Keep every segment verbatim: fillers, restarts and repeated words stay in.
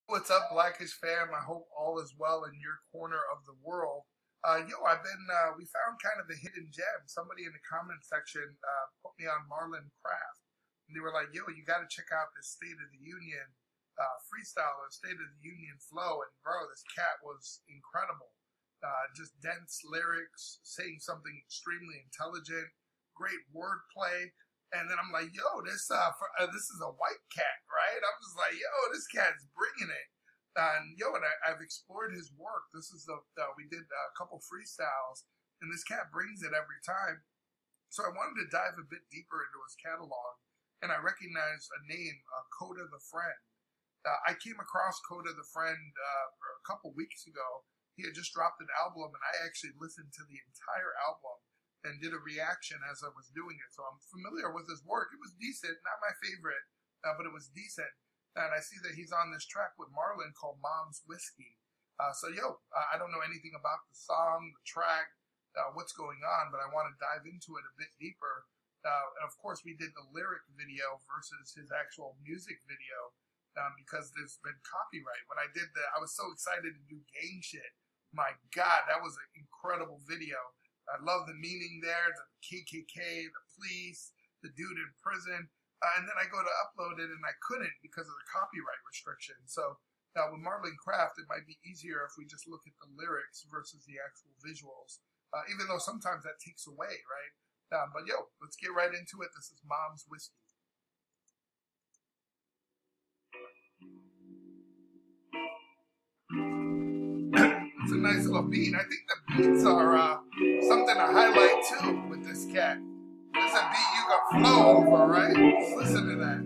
What's up, Blackish fam? I hope all is well in your corner of the world. Uh, yo, I've been, uh, we found kind of a hidden gem. Somebody in the comment section uh, put me on Marlon Craft. And they were like, yo, you got to check out this State of the Union uh, freestyle or State of the Union flow. And bro, this cat was incredible. Uh, just dense lyrics, saying something extremely intelligent, great wordplay. And then I'm like, yo, this uh, for, uh, this is a white cat, right? I'm just like, yo, this cat's bringing it. And yo, and I, I've explored his work. This is the, the we did a couple freestyles, and this cat brings it every time. So I wanted to dive a bit deeper into his catalog, and I recognized a name, uh, Coda the Friend. Uh, I came across Coda the Friend uh, a couple weeks ago. He had just dropped an album, and I actually listened to the entire album and did a reaction as I was doing it. So I'm familiar with his work. It was decent, not my favorite, uh, but it was decent. And I see that he's on this track with Marlon called Mom's Whiskey. Uh, so, yo, uh, I don't know anything about the song, the track, uh, what's going on, but I want to dive into it a bit deeper. Uh, and, of course, we did the lyric video versus his actual music video um, because there's been copyright. When I did that, I was so excited to do gang shit. My God, that was an incredible video. I love the meaning there, the K K K, the police, the dude in prison. Uh, and then I go to upload it, and I couldn't because of the copyright restriction. So uh, with Marlon Craft, it might be easier if we just look at the lyrics versus the actual visuals, uh, even though sometimes that takes away, right? Uh, but yo, let's get right into it. This is Mom's Whiskey. It's a nice little beat. I think the beats are uh, something to highlight too with this cat. There's a beat you got flow over, right? Let's listen to that.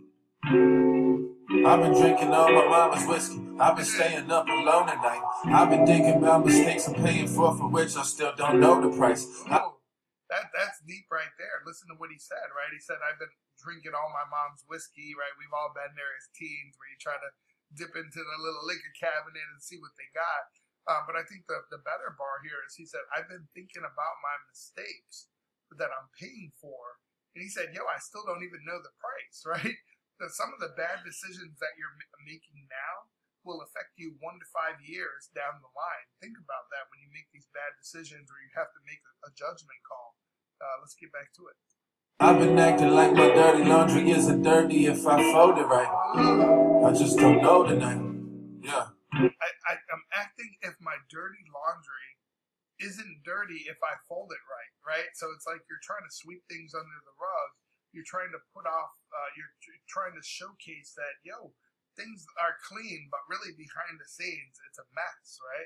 I've been drinking all my mama's whiskey. I've been staying up alone at night. I've been thinking about mistakes I'm paying for, for which I still don't know the price. Oh, that that's deep right there. Listen to what he said, right? He said, I've been drinking all my mom's whiskey, right? We've all been there as teens where you try to dip into the little liquor cabinet and see what they got. Uh, but I think the, the better bar here is he said, I've been thinking about my mistakes that I'm paying for. And he said, yo, I still don't even know the price, right? That some of the bad decisions that you're making now will affect you one to five years down the line. Think about that when you make these bad decisions or you have to make a, a judgment call. Uh, let's get back to it. I've been acting like my dirty laundry isn't dirty if I fold it right. I just don't know tonight. Yeah. I, I, I'm acting if my dirty laundry isn't dirty if I fold it right, right? So it's like you're trying to sweep things under the rug. You're trying to put off, uh, you're tr- trying to showcase that, yo, things are clean, but really behind the scenes, it's a mess, right?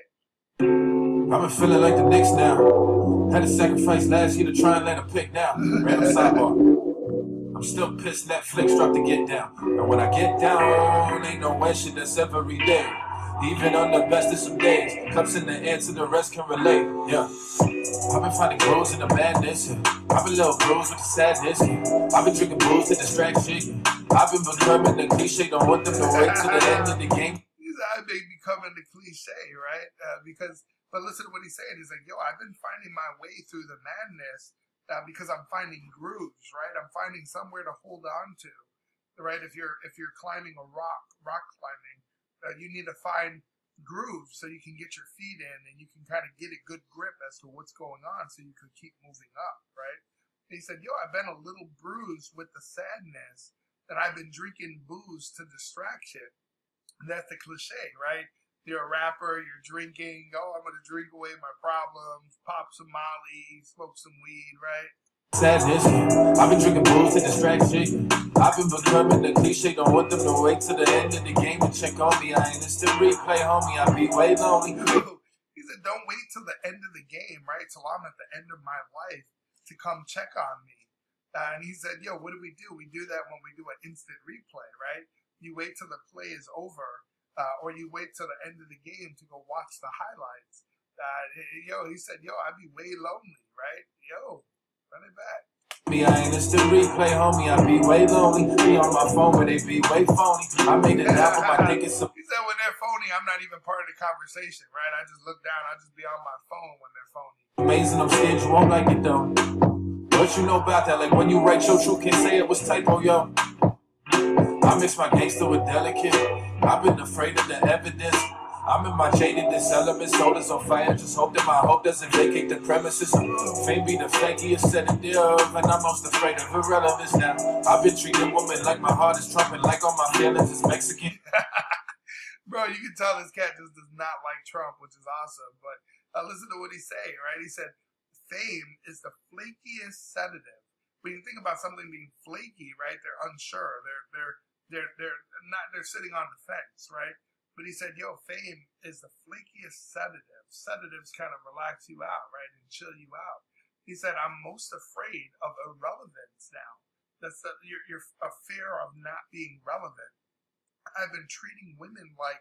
I've been feeling like the Knicks now. Had to sacrifice last year to try and land a pick now. Random sidebar. I'm still pissed Netflix dropped to Get Down. And when I get down, ain't no way shit that's every day. Even on the best of some days, cups in the air to the rest can relate. Yeah, I've been finding grooves in the madness. Yeah. I've been little bruised with the sadness. Yeah. I've been drinking booze to distract shit. Yeah. I've been becoming the cliche. Don't want them to wait to the end of the game. He's I been becoming the cliche, right? Uh, because, but listen to what he's saying. He's like, yo, I've been finding my way through the madness uh, because I'm finding grooves, right? I'm finding somewhere to hold on to, right? If you're if you're climbing a rock, rock climbing. Uh, you need to find grooves so you can get your feet in and you can kind of get a good grip as to what's going on so you can keep moving up, right? And he said, yo, I've been a little bruised with the sadness that I've been drinking booze to distraction. And that's the cliche, right? You're a rapper, you're drinking, oh, I'm going to drink away my problems, pop some Molly, smoke some weed, right? Sadness, I've been drinking booze to distract shit. I've been becoming the cliche. Don't want them to wait till the end of the game to check on me. I ain't instant replay, homie. I be way lonely. He said, don't wait till the end of the game, right? Till I'm at the end of my life to come check on me. Uh, and he said, yo, what do we do? We do that when we do an instant replay, right? You wait till the play is over, uh, or you wait till the end of the game to go watch the highlights. Uh, yo, he said, yo, I'd be way lonely, right? Yo. Run it back. Me, I ain't instant replay, homie. I be way lonely. Be on my phone where they be way phony. I made it down for my dick. It's so. He said when they're phony, I'm not even part of the conversation, right? I just look down. I just be on my phone when they're phony. Amazing, I'm scared you won't like it though. What you know about that? Like when you write your truth, can't say it was typo, yo. I mix my gangster with delicate. I've been afraid of the evidence. I'm in my jaded element, soda's on fire. Just hope that my hope doesn't vacate the premises. Fame be the flakiest sedative, and I'm most afraid of irrelevance now. I've been treating women like my heart is trumping, like all my feelings is Mexican. Bro, you can tell this cat just does not like Trump, which is awesome. But uh, listen to what he's saying, right? He said, fame is the flakiest sedative. When you think about something being flaky, right? They're unsure. They're they're they're they're not. They're sitting on the fence, right? But he said, yo, fame is the flakiest sedative. Sedatives kind of relax you out, right, and chill you out. He said, I'm most afraid of irrelevance now. That's the, your, your a fear of not being relevant. I've been treating women like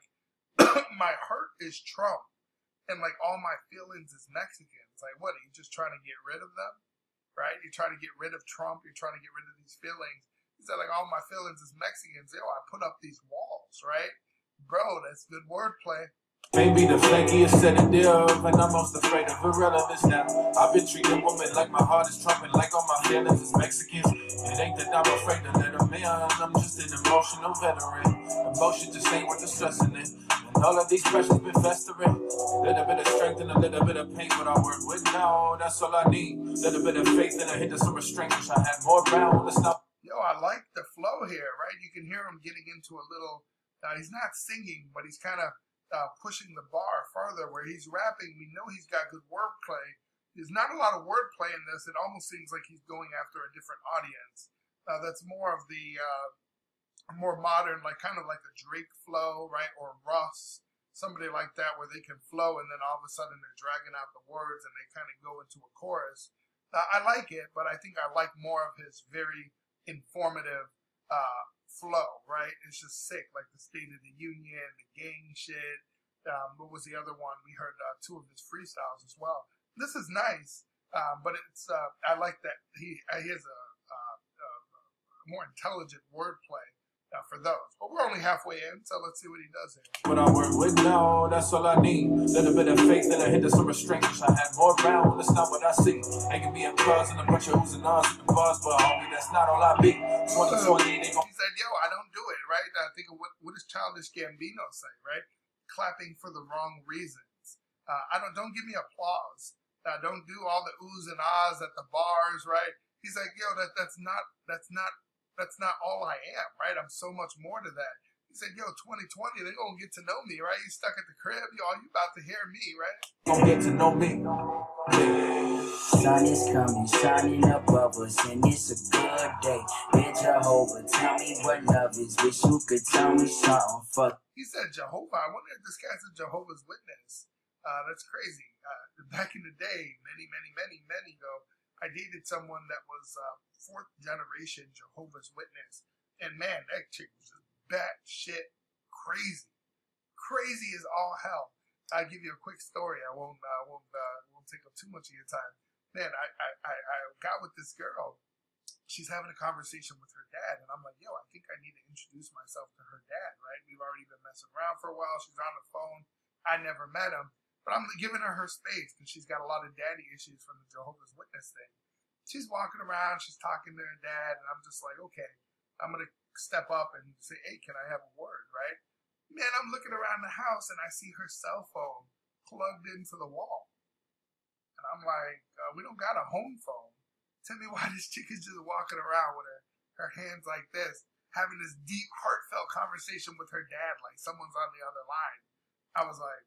my heart is Trump and like all my feelings is Mexicans. Like, what, are you just trying to get rid of them, right? You're trying to get rid of Trump. You're trying to get rid of these feelings. He said, like, all my feelings is Mexicans. Yo, I put up these walls, right? Bro, that's good wordplay. Maybe the flakiest sedative, and I'm most afraid of irrelevance now. I've been treating women like my heart is trumping, like all my feelings is Mexicans. It ain't that I'm afraid to let them in, I'm just an emotional veteran. Emotion just ain't worth the stressing it. And all of these pressures been festering. Little bit of strength and a little bit of pain, but I work with now, that's all I need. Little bit of faith and a hit of some restraint, wish I had more round. Let's not. Yo, I like the flow here, right? You can hear him getting into a little. Uh, he's not singing, but he's kind of uh, pushing the bar farther. Where he's rapping, we know he's got good wordplay. There's not a lot of wordplay in this. It almost seems like he's going after a different audience. Uh, that's more of the uh, more modern, like kind of like a Drake flow, right? Or Russ, somebody like that, where they can flow and then all of a sudden they're dragging out the words and they kind of go into a chorus. Uh, I like it, but I think I like more of his very informative uh flow, right? It's just sick, like the State of the Union, the gang shit. Um, what was the other one? We heard uh, two of his freestyles as well. This is nice, uh, but it's uh, I like that he uh, he has a, uh, a more intelligent wordplay uh, for those. But we're only halfway in, so let's see what he does here. But I work with now, that's all I need. Little bit of faith and a hit of some restraint. Wish I had more round, that's not what I see. They can be a buzz and a bunch of who's and ahs with the buzz, but homie, that's not all I be. twenty twenty, they gon' He said, yo, I don't do it, right? I think of what, what does Childish Gambino say, right? Clapping for the wrong reasons. Uh, I don't, don't give me applause. Uh, don't do all the oohs and ahs at the bars, right? He's like, yo, that that's not, that's not, that's not all I am, right? I'm so much more to that. He said, yo, twenty twenty, they're going to get to know me, right? You stuck at the crib, yo, you about to hear me, right? Gonna get to know me. Sun is coming, shining above us, and it's a good day. Dear Jehovah, tell me what love is. Wish you could tell me something. Fuck. He said Jehovah. I wonder if this guy's a Jehovah's Witness. Uh, that's crazy. Uh, back in the day, many, many, many, many ago, I dated someone that was uh, fourth generation Jehovah's Witness. And man, that chick was just batshit crazy. Crazy as all hell. I'll give you a quick story. I won't uh, won't uh, won't take up too much of your time. Man, I, I, I, I got with this girl. She's having a conversation with her dad, and I'm like, yo, I think I need to introduce myself to her dad, right? We've already been messing around for a while. She's on the phone. I never met him, but I'm giving her her space because she's got a lot of daddy issues from the Jehovah's Witness thing. She's walking around. She's talking to her dad, and I'm just like, okay, I'm going to step up and say, hey, can I have a word, right? Man, I'm looking around the house, and I see her cell phone plugged into the wall. And I'm like, uh, we don't got a home phone. Tell me why this chick is just walking around with her, her hands like this, having this deep, heartfelt conversation with her dad, like someone's on the other line. I was like,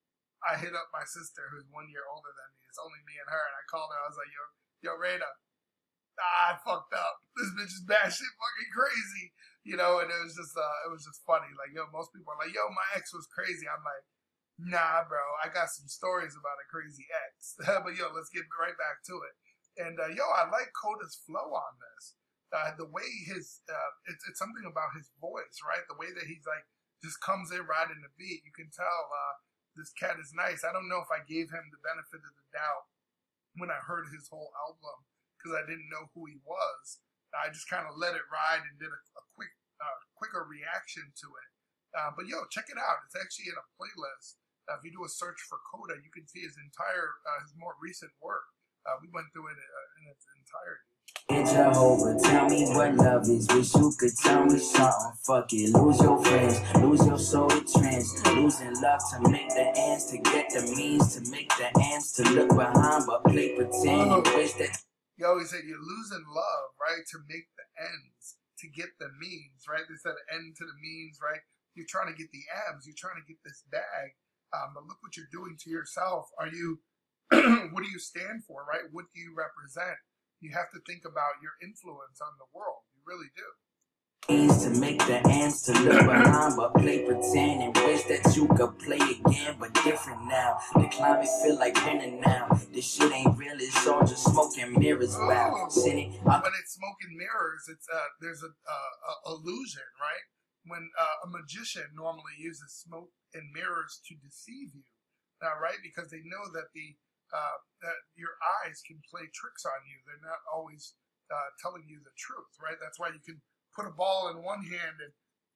I hit up my sister, who's one year older than me. It's only me and her. And I called her. I was like, yo, yo, Rada, ah, I fucked up. This bitch is batshit fucking crazy. You know, and it was just, uh, it was just funny. Like, yo, most people are like, yo, my ex was crazy. I'm like, nah, bro, I got some stories about a crazy ex. But yo, let's get right back to it. And uh, yo, I like Coda's flow on this. Uh, the way his, uh, it's, it's something about his voice, right? The way that he's like, just comes in right in the beat. You can tell uh, this cat is nice. I don't know if I gave him the benefit of the doubt when I heard his whole album because I didn't know who he was. I just kind of let it ride and did a, a quick, uh, quicker reaction to it. Uh, but yo, check it out. It's actually in a playlist. Uh, if you do a search for Coda, you can see his entire, uh, his more recent work. Uh, we went through it uh, in its entirety. Dear Jehovah, tell me what love is. Wish you could tell me something. Fuck it, lose your friends, lose your soul to trends. Losing love to make the ends, to get the means, to make the ends, to look behind but play pretend and wish that. Yo, he said you're losing love, right, to make the ends, to get the means, right? They said end to the means, right? You're trying to get the abs, you're trying to get this bag, um, but look what you're doing to yourself. Are you, what do you stand for, right? What do you represent? You have to think about your influence on the world. You really do. To make the ends, to look behind but play pretend and wish that you could play again but different now. The climate feel like winning now. This shit ain't real, it's all just smoke and mirrors. Wow. Sitting, when it's smoke and mirrors, it's uh, there's a, uh, a illusion, right? When uh, a magician normally uses smoke and mirrors to deceive you, uh, right? Because they know that the uh, that your eyes can play tricks on you. They're not always uh, telling you the truth, right? That's why you can put a ball in one hand and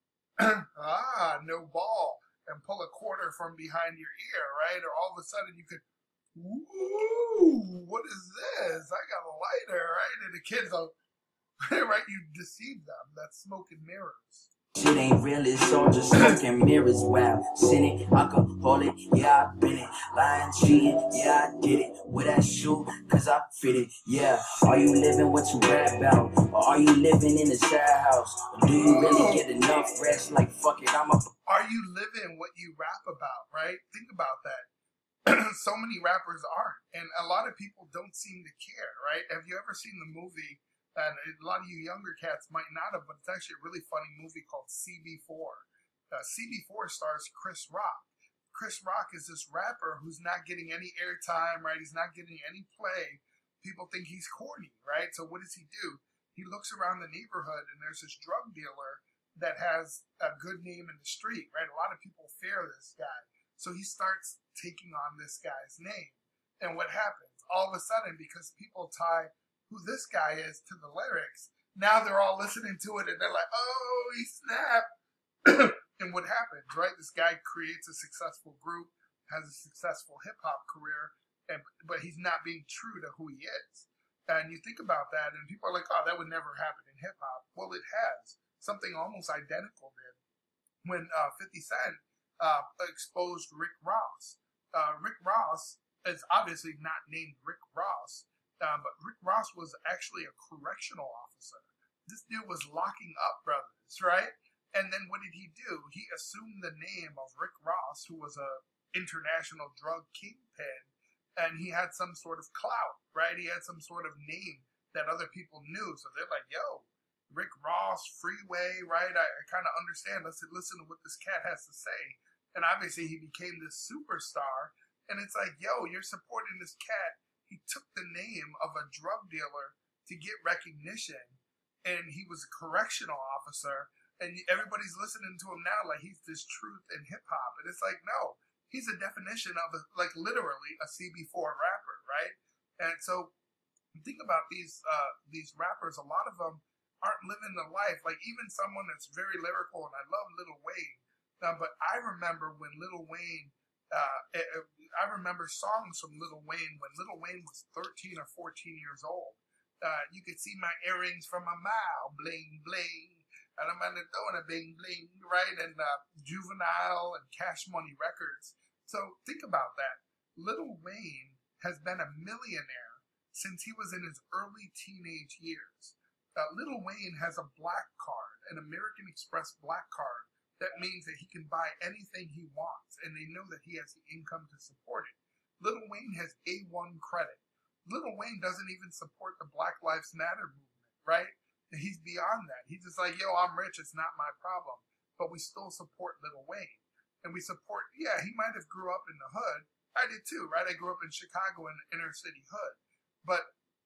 ah, no ball, and pull a quarter from behind your ear, right? Or all of a sudden you could, ooh, what is this? I got a lighter, right? And the kids are, right? You deceive them. That's smoke and mirrors. Shit ain't real, it's all just smoke and mirrors. Wow, cynic, alcoholic, yeah, I been it. Lying, cheating, yeah, I did it. With that shoe, cause I fit it, yeah. Are you living what you rap about? Or are you living in a sad house? Or do you really get enough rest? Like, fuck it, I'm a... Are you living what you rap about, right? Think about that. So many rappers aren't. And a lot of people don't seem to care, right? Have you ever seen the movie... And a lot of you younger cats might not have, but it's actually a really funny movie called C B four. Uh, C B four stars Chris Rock. Chris Rock is this rapper who's not getting any airtime, right? He's not getting any play. People think he's corny, right? So what does he do? He looks around the neighborhood and there's this drug dealer that has a good name in the street, right? A lot of people fear this guy. So he starts taking on this guy's name. And what happens? All of a sudden, because people tie who this guy is to the lyrics, now they're all listening to it and they're like, oh, he snapped. And what happens, right? This guy creates a successful group, has a successful hip-hop career, and but he's not being true to who he is. And you think about that, and people are like, oh, that would never happen in hip-hop. Well, it has. Something almost identical did when uh, fifty Cent uh, exposed Rick Ross. Uh, Rick Ross is obviously not named Rick Ross, Uh, but Rick Ross was actually a correctional officer. This dude was locking up brothers, right? And then what did he do? He assumed the name of Rick Ross, who was a international drug kingpin, and he had some sort of clout, right? He had some sort of name that other people knew. So they're like, yo, Rick Ross, Freeway, right? I, I kind of understand. Let's listen to what this cat has to say. And obviously he became this superstar. And it's like, yo, you're supporting this cat. He took the name of a drug dealer to get recognition, and he was a correctional officer, and everybody's listening to him now like he's this truth in hip-hop. And it's like, no, he's a definition of, a, like, literally a C B four rapper, right? And so think about these uh, these rappers. A lot of them aren't living the life. Like, even someone that's very lyrical, and I love Lil Wayne, uh, but I remember when Lil Wayne Uh, I remember songs from Lil Wayne when Lil Wayne was thirteen or fourteen years old. Uh, you could see my earrings from a mile, bling, bling. And I'm gonna throw in a bling, bling, right? And uh, Juvenile and Cash Money Records. So think about that. Lil Wayne has been a millionaire since he was in his early teenage years. Uh, Lil Wayne has a black card, an American Express black card. That means that he can buy anything he wants, and they know that he has the income to support it. Lil Wayne has A one credit. Lil Wayne doesn't even support the Black Lives Matter movement, right? He's beyond that. He's just like, yo, I'm rich, it's not my problem. But we still support Lil Wayne. And we support, yeah, he might have grew up in the hood. I did too, right? I grew up in Chicago in the inner city hood. But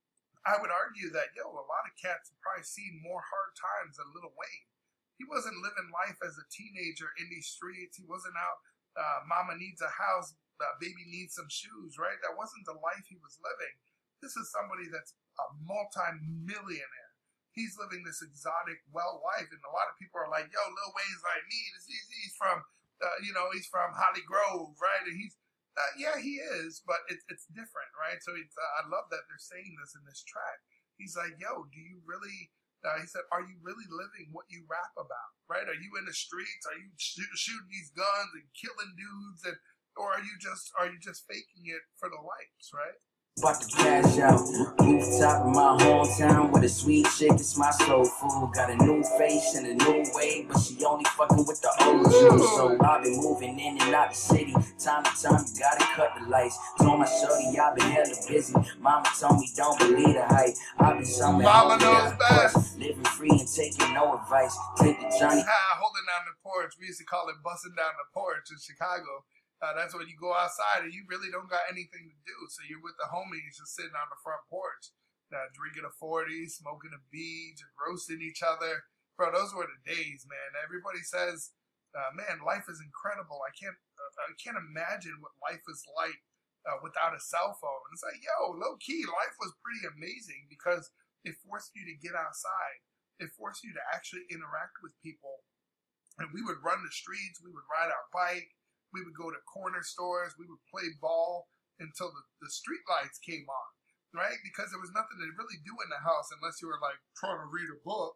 I would argue that, yo, a lot of cats have probably seen more hard times than Lil Wayne. He wasn't living life as a teenager in these streets. He wasn't out, uh, mama needs a house, uh, baby needs some shoes, right? That wasn't the life he was living. This is somebody that's a multi-millionaire. He's living this exotic, well life. And a lot of people are like, yo, Lil Wayne's like me. He's, he's from, uh, you know, he's from Holly Grove, right? And he's, uh, yeah, he is, but it's it's different, right? So it's, uh, I love that they're saying this in this track. He's like, yo, do you really, uh, he said, are you really living what you rap about, right? Are you in the streets? Are you sh- shooting these guns and killing dudes? And, or are you just, are you just faking it for the likes, right? About to cash out, rooftop in my hometown with a sweet chick, it's my soul food. Got a new face and a new way, but she only fucking with the old juice. So I've been moving in and out the city, time to time you gotta cut the lights. Told my shorty I've been hella busy, mama told me don't believe the hype. I've been somewhere Mama knows best. Living free and taking no advice. Take the journey. Holding down the porch, we used to call it busting down the porch in Chicago. Uh, that's when you go outside and you really don't got anything to do. So you're with the homies just sitting on the front porch, uh, drinking a forty, smoking a bead, just roasting each other. Bro, those were the days, man. Everybody says, uh, man, life is incredible. I can't uh, I can't imagine what life is like uh, without a cell phone. It's like, yo, low key, life was pretty amazing because it forced you to get outside. It forced you to actually interact with people. And we would run the streets. We would ride our bike. We would go to corner stores. We would play ball until the, the street lights came on, right? Because there was nothing to really do in the house unless you were like trying to read a book.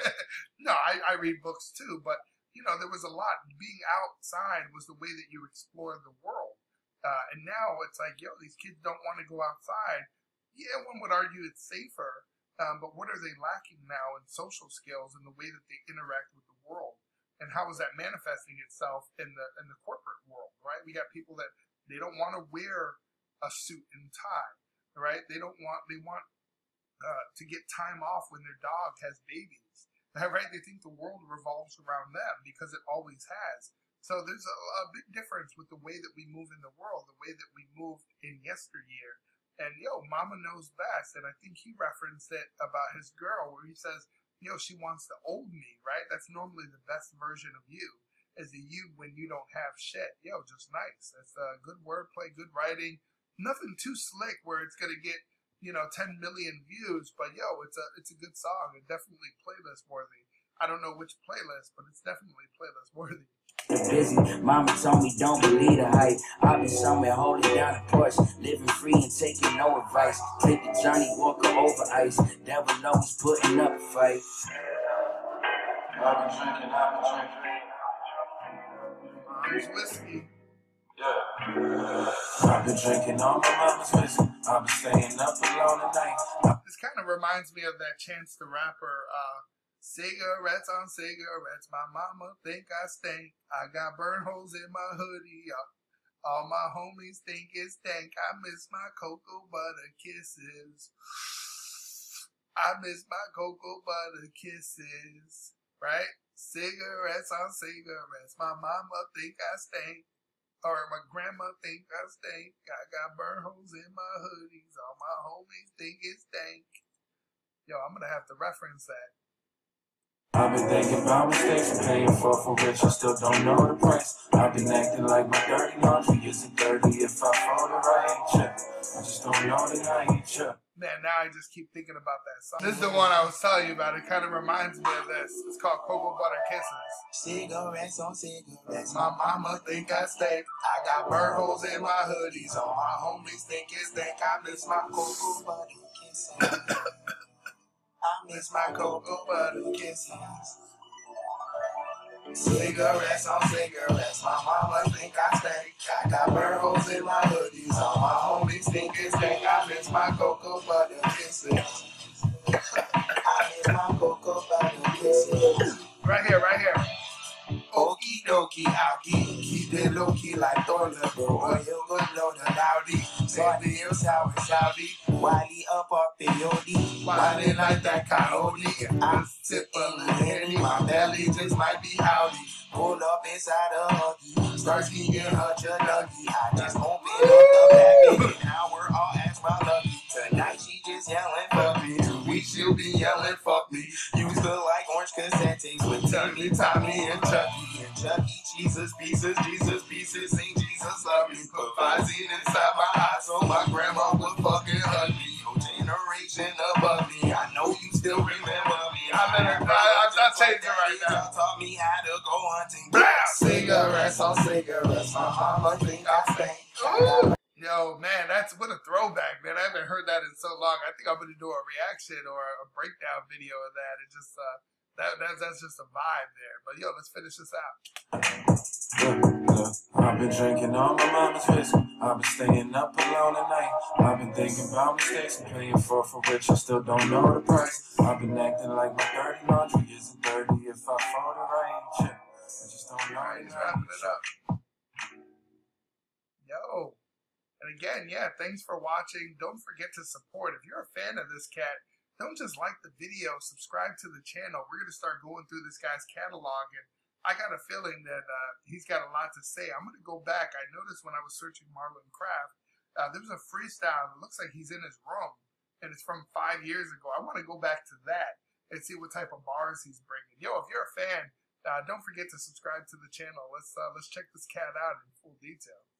No, I, I read books too, but you know, there was a lot. Being outside was the way that you explored the world. Uh, and now it's like, yo, these kids don't want to go outside. Yeah, one would argue it's safer, um, but what are they lacking now in social skills and the way that they interact with the world? And how is that manifesting itself in the in the corporate world, right? We got people that they don't want to wear a suit and tie, right? They don't want they want uh, to get time off when their dog has babies, right? They think the world revolves around them because it always has. So there's a, a big difference with the way that we move in the world, the way that we moved in yesteryear. And yo, mama knows best. And I think he referenced it about his girl where he says, yo, she wants the old me, right? That's normally the best version of you, is the you when you don't have shit. Yo, just nice. That's uh, good wordplay, good writing. Nothing too slick where it's gonna get, you know, ten million views, but yo, it's a it's a good song and definitely playlist worthy. I don't know which playlist, but it's definitely playlist worthy. Busy. Mama told me don't believe the hype. I've been somewhere holding down the porch, living free and taking no advice. Take the Johnny Walker over ice. Devil always putting up a fight. I've been drinking, I've been drinking. Mom's whiskey. Yeah. I've been drinking all my mama's whiskey. I've been staying up alone at night. This kind of reminds me of that Chance the Rapper. Uh, Cigarettes on cigarettes, my mama think I stink. I got burn holes in my hoodie. All my homies think it's stank. I miss my cocoa butter kisses. I miss my cocoa butter kisses. Right? Cigarettes on cigarettes, my mama think I stink. Or my grandma think I stink. I got burn holes in my hoodies. All my homies think it's stank. Yo, I'm gonna have to reference that. I've been thinking about mistakes I'm paying for for which I still don't know the price. I've been acting like my dirty laundry isn't dirty if I fold it right. Yeah. I just don't know that I ain't sure. Man, now I just keep thinking about that song. This is the one I was telling you about. It kind of reminds me of this. It's called Cocoa Butter Kisses. Cigarettes on cigarettes. My mama think I stink. I got burn holes in my hoodies. All my homies think it's stank. I miss my cocoa butter kisses. I miss my cocoa butter kisses. Cigarettes on cigarettes. My mama think I stink. I got burn holes in my hoodies. All my homies think it's stank. I miss my cocoa butter kisses. I miss my cocoa butter kisses. Right here, right here. Okie dokie, I'll keep, keep it low key like toilet bowl. Oil good load of loudy. Saudi or sour Saudi. Wiley up up the Yodi. Wiley like that coyote. I'm sipping the Henny. My belly just might be howdy. Pull up inside a huggy. Start skiing her chunky. I just open up the back and now we're all ass my lucky. Tonight she just yelling fuck me. Two weeks she'll be yelling fuck me. Used to like orange cassettes with Timmy, Tommy, and Chucky. And Chucky, Jesus pieces, Jesus pieces, sing Jesus love me. Put Visine inside my eyes so my grandma would fucking hug me. Your generation above me. I know you still remember me. I never, I, I'm not changing right now. Y'all taught me how to go hunting. Blah! Cigarettes on cigarettes. My mama think I stink. Yo, man, that's what a throwback, man. I haven't heard that in so long. I think I'm gonna do a reaction or a breakdown video of that. It just uh, that that's that's just a vibe there. But yo, let's finish this out. Look, look, I've been drinking on my mama's whiskey. I've been staying up alone at night. I've been thinking about mistakes I'm paying for for which I still don't know the price. I've been acting like my dirty laundry isn't dirty if I fold it right. Yeah, I just don't know. All right, he's wrapping it up. Yo. And again, yeah, thanks for watching. Don't forget to support. If you're a fan of this cat, don't just like the video, subscribe to the channel. We're going to start going through this guy's catalog, and I got a feeling that uh, he's got a lot to say. I'm going to go back. I noticed when I was searching Marlon Craft, uh, there was a freestyle that looks like he's in his room, and it's from five years ago. I want to go back to that and see what type of bars he's bringing. Yo, if you're a fan, uh, don't forget to subscribe to the channel. Let's uh, let's check this cat out in full detail.